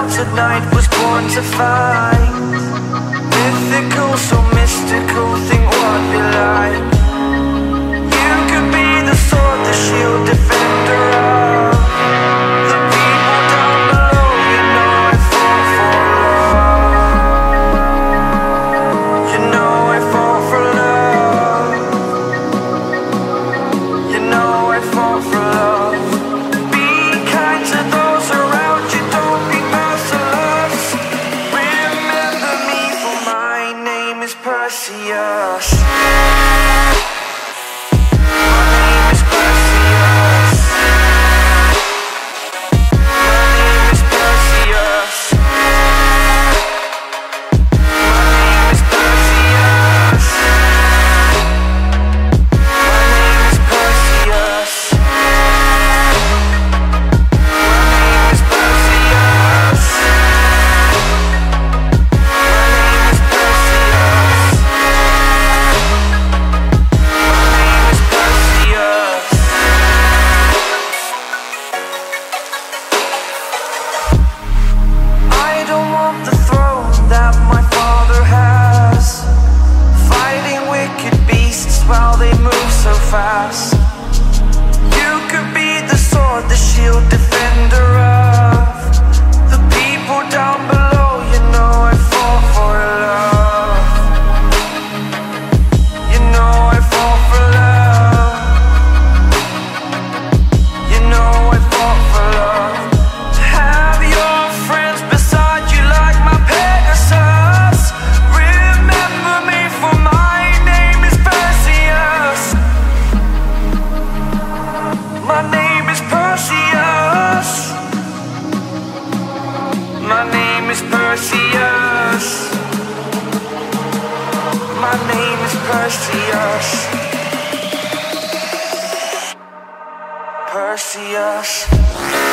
out tonight was born to fight. Mythical, so mystical, think what you like. You could be the sword, the shield, defender of the people down below. You know I fought for love. You know I fought for love. You know I fought for love. Be kind to those around you, don't be merciless. Remember me, for my name is Perseus. While they move so fast, you could be the sword, the shield, defender of the people down below. You know I fought for love. You know I fought for love. You know I fought for love. Have your friends beside you like my Perseus. Remember me, for my name is Perseus. My name is Perseus. My name is Perseus. My name is Perseus. Perseus.